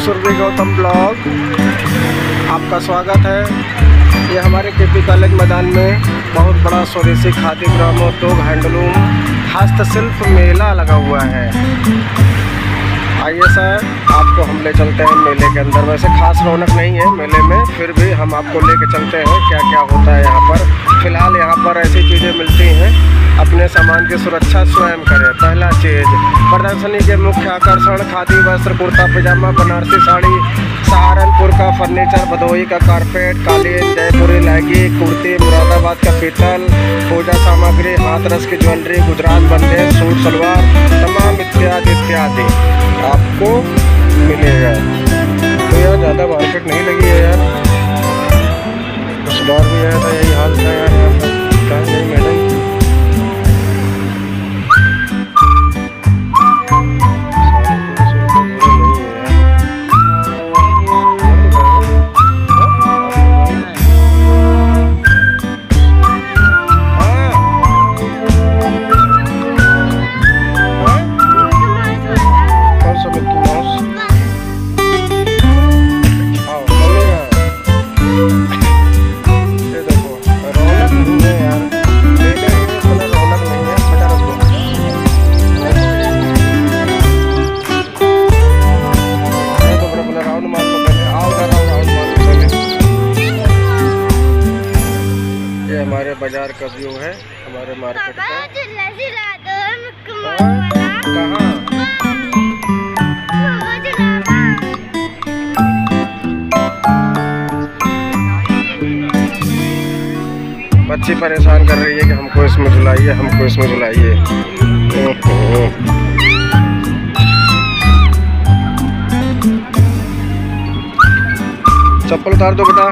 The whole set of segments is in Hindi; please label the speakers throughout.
Speaker 1: सुरभि गौतम ब्लॉग, आपका स्वागत है। ये हमारे केपी कॉलेज मैदान में बहुत बड़ा स्वदेशी खादी ग्रामोद्योग हैंडलूम हस्तशिल्प मेला लगा हुआ है। आइए सर, आपको हम ले चलते हैं मेले के अंदर। वैसे खास रौनक नहीं है मेले में, फिर भी हम आपको लेके चलते हैं क्या क्या होता है यहाँ पर। फिलहाल यहाँ पर ऐसी चीज़ें मिलती हैं, अपने सामान की सुरक्षा स्वयं करें। पहला चीज़, प्रदर्शनी के मुख्य आकर्षण खादी वस्त्र, कुर्ता पजामा, बनारसी साड़ी, सहारनपुर का फर्नीचर, भदोही का कारपेट, कालीन, जयपुरी लहंगी, कुर्ती, मुरादाबाद का पीतल, पूजा सामग्री, हाथरस की ज्वेलरी, गुजरात बंदेज, सूट सलवार, तमाम इत्यादि इत्यादि आपको मिलेगा। तो यार ज़्यादा मार्केट नहीं लगी है यार, उस बार भी आया था यही हाल था यार। यहाँ पर क्या नहीं मैडम, हमारे बाजार का व्यू है, हमारे मार्केट का। कहाँ? बच्ची परेशान कर रही है कि हमको इसमें झुलाइए, हमको इसमें झुलाइए। चप्पल उतार दो बेटा।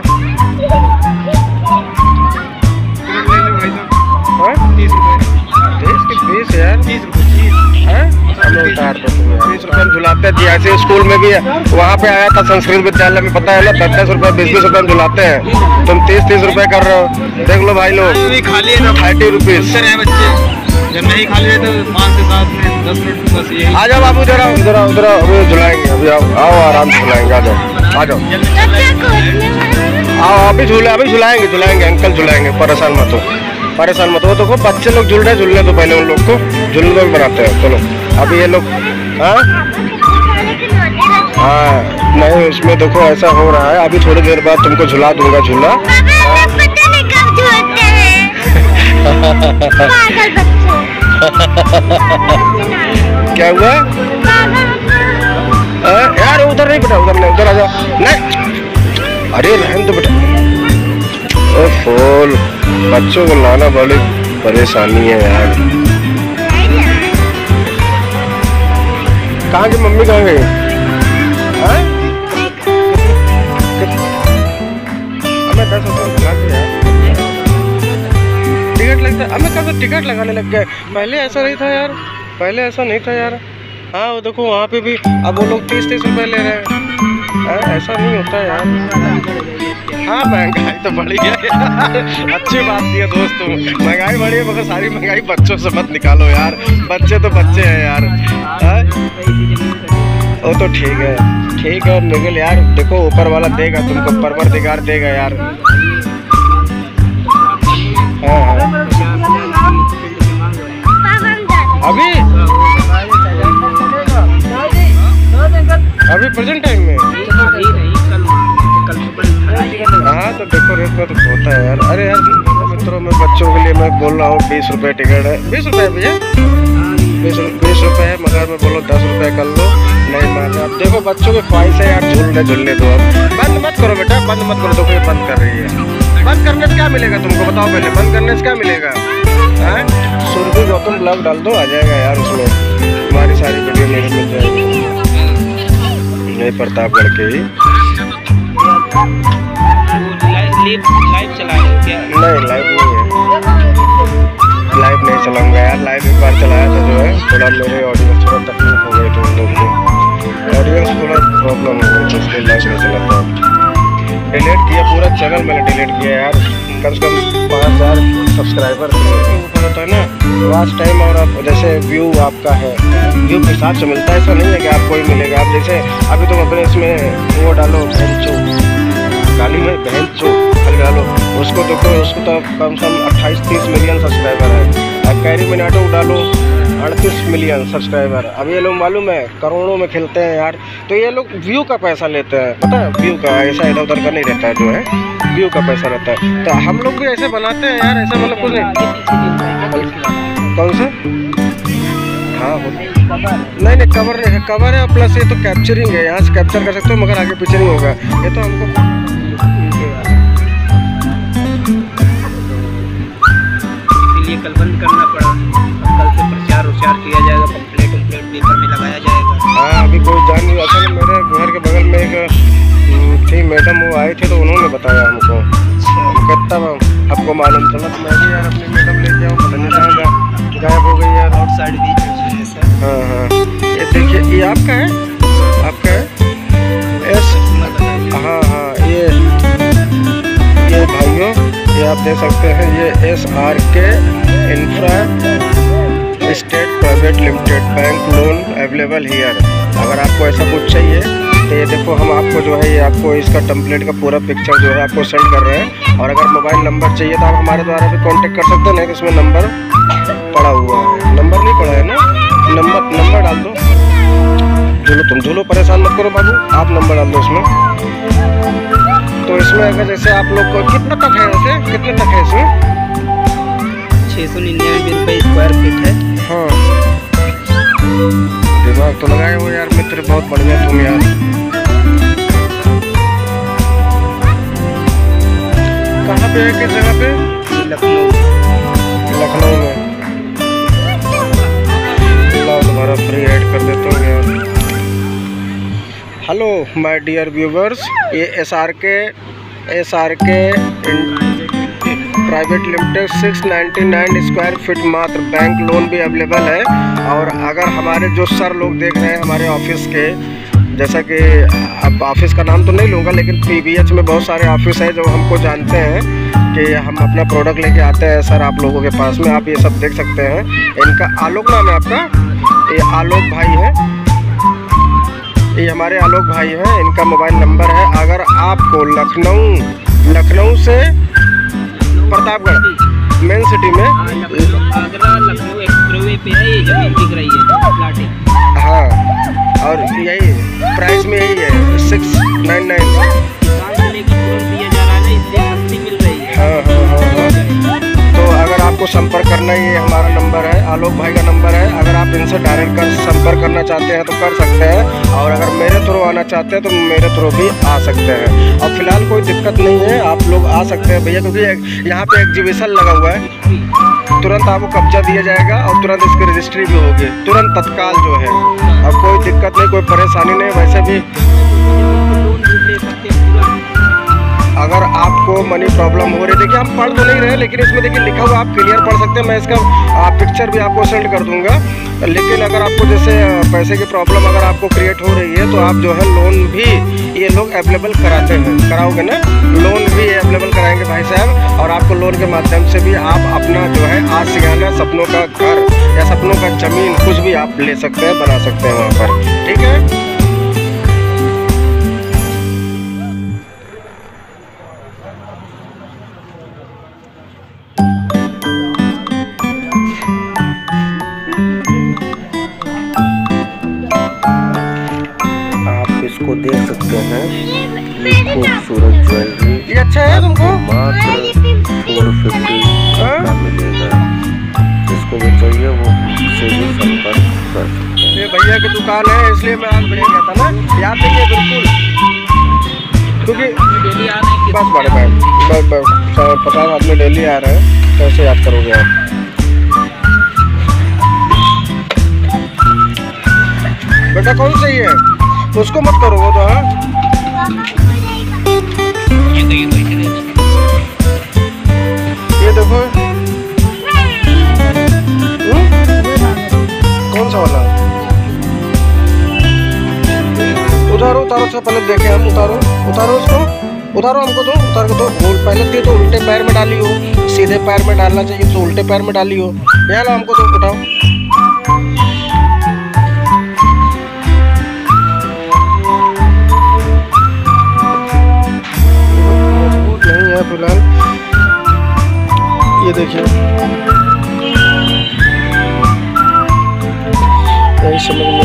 Speaker 1: 30 रुपये यार, 30 रुपये हमें उतार दो। 30 रुपये हम झुलाते हैं। ऐसे स्कूल में भी वहाँ पे आया था संस्कृत विद्यालय में, पता है ना, 10-10 रुपये 20-20 रुपये हम झुलाते हैं। तुम 30-30 रुपये कर रहे हो। देख लो भाई लोग, खाली है 30 रुपीज़।
Speaker 2: जब नहीं खाली है तो 5 से 7 मिनट 10 मिनट बस ये।
Speaker 1: आ जाओ बाबू, जरा उधर अभी झुलाएंगे, अभी आओ आराम से झुलाएंगे। आ जाओ आ जाओ, आओ अभी झुलाएंगे अंकल झुलाएंगे। परेशान मत हो। देखो बच्चे लोग झूल रहे हैं, झूलने तो पहले उन लोग को झूलने तो बनाते हैं। चलो अभी ये लोग, हाँ नहीं, उसमें देखो ऐसा हो रहा है। अभी थोड़ी देर बाद तुमको झुला दूंगा झूला। क्या हुआ यार? उधर नहीं बेटा, उधर नहीं, उधर आ जाओ। नहीं, अरे रहने दो बेटा। फूल बच्चों को लाना बड़ी परेशानी है यार। कहाँ की मम्मी, कहाँ गई? हमें 10 रुपये लगा दिया, टिकट लगता है। हमें कहाँ टिकट लगाने लग गए, पहले ऐसा नहीं था यार, पहले ऐसा नहीं था यार। हाँ वो देखो वहाँ पे भी अब वो लोग 30-30 रुपये ले रहे हैं। ऐसा नहीं होता यार। हाँ महंगाई तो बढ़ी है यार, अच्छी बात है दोस्तों, महंगाई बढ़ी है, मगर सारी महंगाई बच्चों से मत निकालो यार। बच्चे तो बच्चे हैं यार। वो तो ठीक है निकल यार। देखो ऊपर वाला देगा तुमको, परवरदिगार देगा यार। हाँ अभी प्रेजेंट टाइम में, हाँ तो देखो रेट में तो होता है यार। अरे यार मित्रों, मैं बच्चों के लिए मैं बोल रहा हूँ 20 रुपये टिकट है। 20 रुपये भैया, 20 रुपये है, मगर मैं बोलो 10 रुपये कर लो, नहीं माने। अब देखो बच्चों की ख्वाहिश है यार, झूलने दो। अब बंद मत करो बेटा, बंद मत करो। देखो ये बंद कर रही है। बंद करने से क्या मिलेगा तुमको, बताओ पहले, बंद करने से क्या मिलेगा? सुरभि गौतम ब्लॉग डाल दो, आ जाएगा यार उसमें, हमारी सारी वीडियो मेरे मिल जाएगी। नहीं प्रतापगढ़ के ही
Speaker 2: लाइव चला रहे हो क्या?
Speaker 1: नहीं लाइव नहीं है, लाइव नहीं चलाऊंगा यार। लाइव एक बार चलाया था जो है, थोड़ा मेरे ऑडियंस थोड़ा तकलीफ हो गई थी, उन लोग को ऑडियंस थोड़ा प्रॉब्लम हो गई थी, इसलिए लाइव नहीं चलाता। डिलीट किया, पूरा चैनल मैंने डिलीट किया यार। कम से कम 5000 सब्सक्राइबर होता है ना, वॉच टाइम और आप जैसे व्यू आपका है, व्यू के हिसाब से मिलता है। ऐसा नहीं है कि आपको ही मिलेगा। आप जैसे अभी तुम अपने इसमें वो डालो बहनचो, गाली में बहनचो खाली डालो, उसको देखो, उसको तो कम से कम 28-30 मिलियन सब्सक्राइबर है। अब कैरी मिनाटो डालो 38 मिलियन सब्सक्राइबर। अब ये लोग मालूम है करोड़ों में खेलते हैं यार। तो ये लोग व्यू का पैसा लेते हैं, पता है, व्यू का, ऐसा इधर उधर का नहीं रहता है, जो है व्यू का पैसा रहता है। तो हम लोग भी ऐसे बनाते हैं यार, ऐसा मतलब कुछ नहीं। कौन सा? हाँ नहीं कवर नहीं है, कवर है प्लस ये तो कैप्चरिंग है, यहाँ से कैप्चर कर सकते हो मगर आगे पीछे नहीं होगा। ये तो हमको
Speaker 2: इसलिए कल बंद करना पड़ा। कल से प्रचार किया जाएगा, पंपलेट पेपर में लगाया जाएगा।
Speaker 1: हाँ अभी कोई जान नहीं। असल में मेरे घर के बगल में एक थी मैडम, वो आए थे तो उन्होंने बताया हमको। कितना आपको मालूम चला तो मैं भी यार अपनी मैडम लेके आऊँ, पता नहीं कहाँ गायब हो गई यार।
Speaker 2: आउटसाइड भी
Speaker 1: हाँ हाँ ये देखिए, ये आपका है, आपका है एस। हाँ हाँ ये भाइयों, ये आप देख सकते हैं, ये SRK infra state private limited bank loan available here. अगर आपको ऐसा कुछ चाहिए तो ये देखो, हम आपको जो है ये आपको इसका टेम्पलेट का पूरा पिक्चर जो है आपको सेंड कर रहे हैं। और अगर मोबाइल नंबर चाहिए तो आप हमारे द्वारा भी कांटेक्ट कर सकते हैं, नहीं तो इसमें नंबर पड़ा हुआ है। नंबर नहीं पड़ा है ना, नंबर डाल दो। तुम झूलो, परेशान मत करो बाबू, आप नंबर डाल दो इसमें। तो इसमें अगर जैसे आप लोग को कितना तक है, वैसे कितने तक है इसमें?
Speaker 2: 699 रुपये स्क्वायर फीट है।
Speaker 1: हाँ दिमाग तो लगाए हो यार मित्र, बहुत बढ़िया तुम यार। कहाँ पे है, किस जगह पे?
Speaker 2: लखनऊ
Speaker 1: में। तुम्हारा फ्री ऐड कर देता हूँ यार। हेलो माय डियर व्यूवर्स, ये SRK private limited 699 square feet मात्र बैंक लोन भी अवेलेबल है। और अगर हमारे जो सर लोग देख रहे हैं हमारे ऑफिस के, जैसा कि अब ऑफिस का नाम तो नहीं लूँगा, लेकिन PVH में बहुत सारे ऑफिस है जो हमको जानते हैं कि हम अपना प्रोडक्ट लेके आते हैं सर आप लोगों के पास में। आप ये सब देख सकते हैं। इनका आलोक नाम है आपका, ये आलोक भाई है, ये हमारे आलोक भाई हैं। इनका मोबाइल नंबर है। अगर आपको लखनऊ से प्रतापगढ़ मेन सिटी में,
Speaker 2: आगरा लखनऊ एक्सप्रेसवे पे है ये जमीन दिख रही है प्लाटिंग।
Speaker 1: हाँ और यही प्राइस में यही है 699।
Speaker 2: किसान से लेकर तुरंत दिया जा रहा है, इसलिए सस्ती मिल रही है।
Speaker 1: हाँ। तो अगर आपको संपर्क करना है, ये हमारा नंबर है, आलोक भाई का नंबर है। अगर आप इनसे डायरेक्ट संपर्क करना चाहते हैं तो कर सकते हैं, और अगर मेरे थ्रू आना चाहते हैं तो मेरे थ्रू भी आ सकते हैं। और फिलहाल कोई दिक्कत नहीं है, आप लोग आ सकते हैं भैया, क्योंकि यहाँ पे एग्जीबिशन लगा हुआ है। तुरंत आपको कब्जा दिया जाएगा और तुरंत इसकी रजिस्ट्री भी होगी, तुरंत तत्काल जो है। अब कोई दिक्कत नहीं, कोई परेशानी नहीं। वैसे भी अगर आपको मनी प्रॉब्लम हो रही है, देखिए हम पढ़ तो नहीं रहे, लेकिन इसमें देखिए लिखा हुआ आप क्लियर पढ़ सकते हैं। मैं इसका पिक्चर भी आपको सेंड कर दूंगा। लेकिन अगर आपको जैसे पैसे की प्रॉब्लम अगर आपको क्रिएट हो रही है तो आप जो है लोन भी ये लोग अवेलेबल कराते हैं, कराओगे ना, लोन भी अवेलेबल कराएंगे भाई साहब। और आपको लोन के माध्यम से भी आप अपना जो है आशियाना सपनों का घर या सपनों का जमीन कुछ भी आप ले सकते हैं, बना सकते हैं वहाँ पर, ठीक है।
Speaker 3: इसको देख सकते हैं, ये खूबसूरत ज्वेलरी।
Speaker 1: ये अच्छा है तुमको?
Speaker 3: मात्र 450 का मिलेगा। जिसको भी चाहिए वो से भी संपर्क कर सकते हैं।
Speaker 1: ये भैया की दुकान है, इसलिए मैं आज बढ़िया गया था ना, याद देखिए बिल्कुल, क्योंकि
Speaker 2: डेली आ रहे हैं।
Speaker 1: बस बड़े भाई बस 50 आदमी डेली आ रहे हैं, कैसे याद करोगे आप? बेटा कौन सही है, उसको मत करो वो तो। हाँ ये देखो कौन सा वाला, उतारो से पहले देखे हम। उतारो उसको, उतारो हमको तो, उतार के तो। गोल पहले थी तो उल्टे पैर में डाली हो, सीधे पैर में डालना चाहिए तो उल्टे पैर में डाली हो। यहाँ लो हमको तो, उठाओ। मजबूत नहीं है फिलहाल, ये देखिए, नहीं समझ